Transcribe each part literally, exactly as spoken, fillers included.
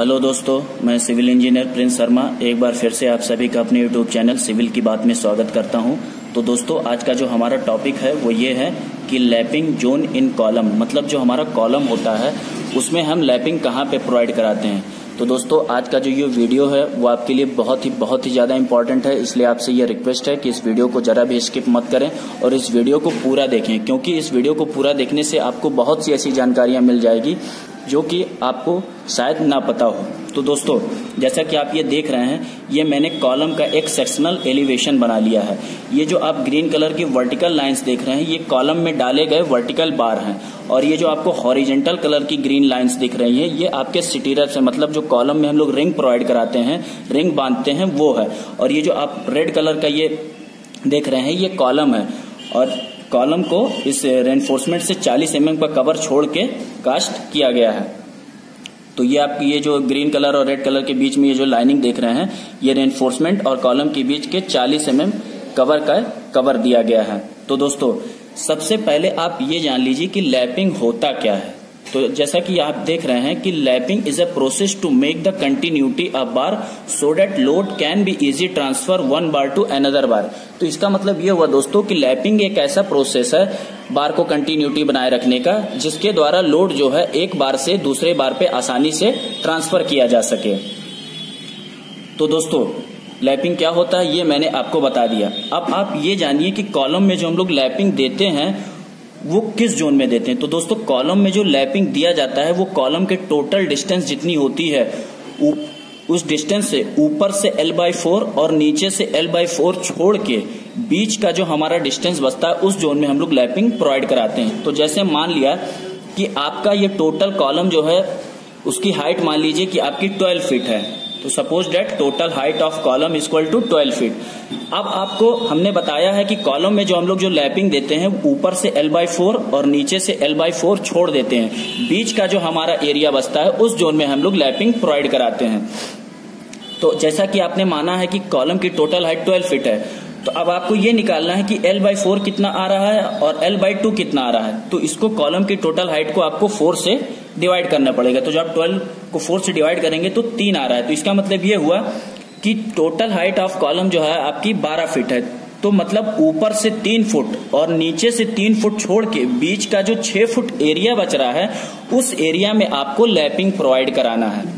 Hello दोस्तों, मैं civil engineer Prince Sharma एक बार फिर से आप सभी का अपने यूट्यूब चैनल सिविल की बात में स्वागत करता हूं। तो दोस्तों, आज का जो हमारा टॉपिक है वो ये है कि लैपिंग जोन इन कॉलम, मतलब जो हमारा कॉलम होता है उसमें हम लैपिंग कहां पे प्रोवाइड कराते हैं। तो दोस्तों, आज का जो ये वीडियो है वो आपके लिए बहुत ही बहुत ही ज़्यादा इंपॉर्टेंट है, इसलिए आपसे ये रिक्वेस्ट है कि इस वीडियो को जरा भी स्किप मत करें और इस वीडियो को पूरा देखें, क्योंकि इस वीडियो को पूरा देखने से आपको बहुत सी ऐसी जानकारियां मिल जाएगी जो कि आपको शायद ना पता हो। तो दोस्तों, जैसा कि आप ये देख रहे हैं, ये मैंने कॉलम का एक सेक्शनल एलिवेशन बना लिया है। ये जो आप ग्रीन कलर की वर्टिकल लाइंस देख रहे हैं ये कॉलम में डाले गए वर्टिकल बार हैं, और ये जो आपको हॉरिजेंटल कलर की ग्रीन लाइंस दिख रही हैं ये आपके सिटीरप्स है, मतलब जो कॉलम में हम लोग रिंग प्रोवाइड कराते हैं, रिंग बांधते हैं वो है। और ये जो आप रेड कलर का ये देख रहे हैं ये कॉलम है, और कॉलम को इस रेनफोर्समेंट से चालीस एम एम का कवर छोड़ के कास्ट किया गया है। तो ये आप ये जो ग्रीन कलर और रेड कलर के बीच में ये जो लाइनिंग देख रहे हैं ये रेनफोर्समेंट और कॉलम के बीच के चालीस एम एम कवर का कवर दिया गया है। तो दोस्तों, सबसे पहले आप ये जान लीजिए कि लैपिंग होता क्या है। तो जैसा कि आप देख रहे हैं कि lapping is a process to make the continuity of bar so that load can be easy transfer one bar to another bar. तो इसका मतलब ये हुआ दोस्तों कि लैपिंग एक ऐसा प्रोसेस है बार को कंटिन्यूटी बनाए रखने का, जिसके द्वारा लोड जो है एक बार से दूसरे बार पे आसानी से ट्रांसफर किया जा सके। तो दोस्तों, लैपिंग क्या होता है ये मैंने आपको बता दिया। अब आप ये जानिए कि कॉलम में जो हम लोग लैपिंग देते हैं वो किस जोन में देते हैं। तो दोस्तों, कॉलम में जो लैपिंग दिया जाता है वो कॉलम के टोटल डिस्टेंस जितनी होती है उस डिस्टेंस से ऊपर से एल बाई फोर और नीचे से एल बाई फोर छोड़ के बीच का जो हमारा डिस्टेंस बचता है उस जोन में हम लोग लैपिंग प्रोवाइड कराते हैं। तो जैसे मान लिया कि आपका ये टोटल कॉलम जो है उसकी हाइट मान लीजिए कि आपकी ट्वेल्व फीट है, तो suppose that total height of column is equal to twelve feet. अब आपको हमने बताया है कि कॉलम में जो हम लोग जो लैपिंग देते हैं ऊपर से एल बाई फोर और नीचे से एल बाई फोर छोड़ देते हैं, बीच का जो हमारा एरिया बचता है उस जोन में हम लोग लैपिंग प्रोवाइड कराते हैं। तो जैसा कि आपने माना है कि कॉलम की टोटल हाइट ट्वेल्व फीट है, तो अब आपको ये निकालना है कि एल बाई फोर कितना आ रहा है और एल बाई टू कितना आ रहा है। तो इसको कॉलम की टोटल हाइट को आपको फोर से डिवाइड करना पड़ेगा। तो जब ट्वेल्व को फोर से डिवाइड करेंगे तो तीन आ रहा है। तो इसका मतलब ये हुआ कि टोटल हाइट ऑफ कॉलम जो है आपकी बारह फीट है। तो मतलब ऊपर से तीन फुट और नीचे से तीन फुट छोड़ के बीच का जो छह फुट एरिया बच रहा है उस एरिया में आपको लैपिंग प्रोवाइड कराना है।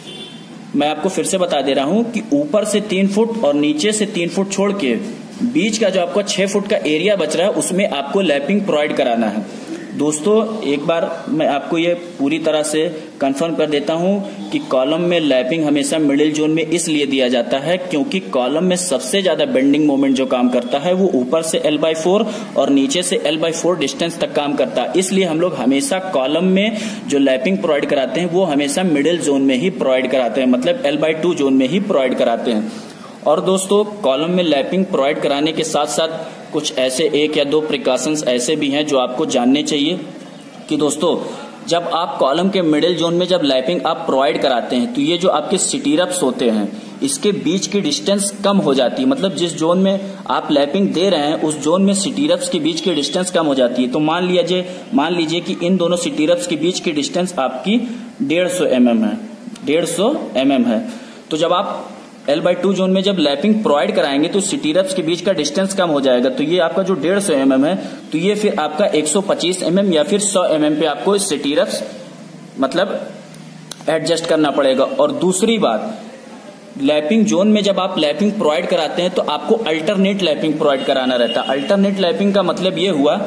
मैं आपको फिर से बता दे रहा हूं कि ऊपर से तीन फुट और नीचे से तीन फुट छोड़ के बीच का जो आपका छह फुट का एरिया बच रहा है उसमें आपको लैपिंग प्रोवाइड कराना है। दोस्तों, एक बार मैं आपको ये पूरी तरह से कंफर्म कर देता हूं कि कॉलम में लैपिंग हमेशा मिडिल जोन में इसलिए दिया जाता है क्योंकि कॉलम में सबसे ज्यादा बेंडिंग मोमेंट जो काम करता है वो ऊपर से एल बाई फोर और नीचे से एल बाई फोर डिस्टेंस तक काम करता है। इसलिए हम लोग हमेशा कॉलम में जो लैपिंग प्रोवाइड कराते हैं वो हमेशा मिडिल जोन में ही प्रोवाइड कराते हैं, मतलब एल बाई टू जोन में ही प्रोवाइड कराते हैं। और दोस्तों, कॉलम में लैपिंग प्रोवाइड कराने के साथ साथ कुछ ऐसे एक या दो प्रिकॉशंस ऐसे भी हैं जो आपको जानने चाहिए कि दोस्तों, जब आप कॉलम के मिडिल जोन में जब लैपिंग आप प्रोवाइड कराते हैं तो ये जो आपके सिटीरप्स होते हैं इसके बीच की डिस्टेंस कम हो जाती है। मतलब जिस जोन में आप लैपिंग दे रहे हैं उस जोन में सिटीरप्स के बीच की डिस्टेंस कम हो जाती है। तो मान लीजिए मान लीजिए कि इन दोनों सिटीरप्स के बीच की डिस्टेंस आपकी डेढ़ सौ एम एम है डेढ़ सौ एम एम है। तो जब आप एल बाई टू जोन में जब लैपिंग प्रोवाइड कराएंगे तो सिटीरप्स के बीच का डिस्टेंस कम हो जाएगा। तो ये आपका जो डेढ़ सौ एम एम है तो ये फिर आपका एक सौ पच्चीस एम एम या फिर सौ एम एम पे आपको सिटीरप्स मतलब एडजस्ट करना पड़ेगा। और दूसरी बात, लैपिंग जोन में जब आप लैपिंग प्रोवाइड कराते हैं तो आपको अल्टरनेट लैपिंग प्रोवाइड कराना रहता है। अल्टरनेट लैपिंग का मतलब ये हुआ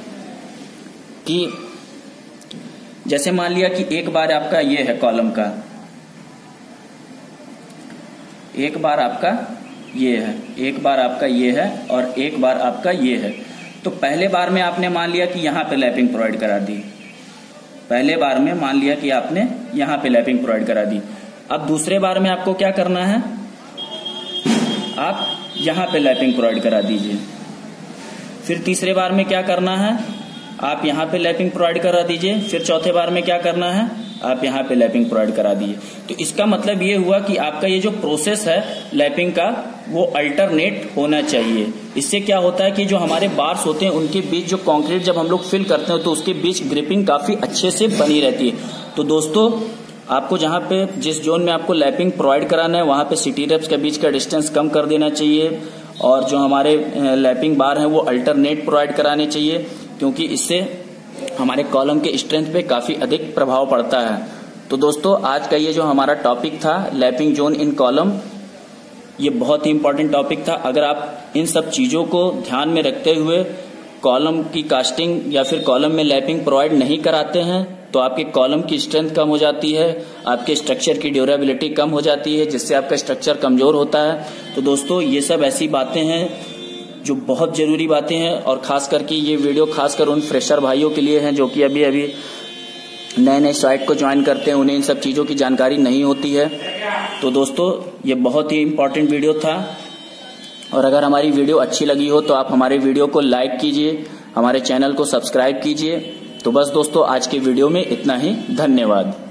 कि जैसे मान लिया कि एक बार आपका ये है कॉलम का, एक बार आपका ये है, एक बार आपका ये है और एक बार आपका ये है। तो पहले बार में आपने मान लिया कि यहां पे लैपिंग प्रोवाइड करा दी, पहले बार में मान लिया कि आपने यहां पे लैपिंग प्रोवाइड करा दी। अब दूसरे बार में आपको क्या करना है, आप यहां पे लैपिंग प्रोवाइड करा दीजिए। फिर तीसरे बार में क्या करना है, आप यहां पे लैपिंग प्रोवाइड करा दीजिए। फिर चौथे बार में क्या करना है, आप यहाँ पे लैपिंग प्रोवाइड करा दिए। तो इसका मतलब ये हुआ कि आपका ये जो प्रोसेस है लैपिंग का वो अल्टरनेट होना चाहिए। इससे क्या होता है कि जो हमारे बार्स होते हैं उनके बीच जो कंक्रीट जब हम लोग फिल करते हैं तो उसके बीच ग्रिपिंग काफी अच्छे से बनी रहती है। तो दोस्तों, आपको जहां पे जिस जोन में आपको लैपिंग प्रोवाइड कराना है वहां पे सिटी रेप्स के बीच का डिस्टेंस कम कर देना चाहिए, और जो हमारे लैपिंग बार हैं वो अल्टरनेट प्रोवाइड कराने चाहिए, क्योंकि इससे हमारे कॉलम के स्ट्रेंथ पे काफी अधिक प्रभाव पड़ता है। तो दोस्तों आज का ये जो हमारा टॉपिक था लैपिंग जोन इन कॉलम, ये बहुत ही इंपॉर्टेंट टॉपिक था। अगर आप इन सब चीजों को ध्यान में रखते हुए कॉलम की कास्टिंग या फिर कॉलम में लैपिंग प्रोवाइड नहीं कराते हैं तो आपके कॉलम की स्ट्रेंथ कम हो जाती है, आपके स्ट्रक्चर की ड्यूरेबिलिटी कम हो जाती है, जिससे आपका स्ट्रक्चर कमजोर होता है। तो दोस्तों ये सब ऐसी बातें हैं जो बहुत जरूरी बातें हैं, और खास करके ये वीडियो खासकर उन फ्रेशर भाइयों के लिए हैं जो कि अभी अभी नए नए साइट को ज्वाइन करते हैं, उन्हें इन सब चीजों की जानकारी नहीं होती है। तो दोस्तों ये बहुत ही इंपॉर्टेंट वीडियो था, और अगर हमारी वीडियो अच्छी लगी हो तो आप हमारे वीडियो को लाइक कीजिए, हमारे चैनल को सब्सक्राइब कीजिए। तो बस दोस्तों आज के वीडियो में इतना ही, धन्यवाद।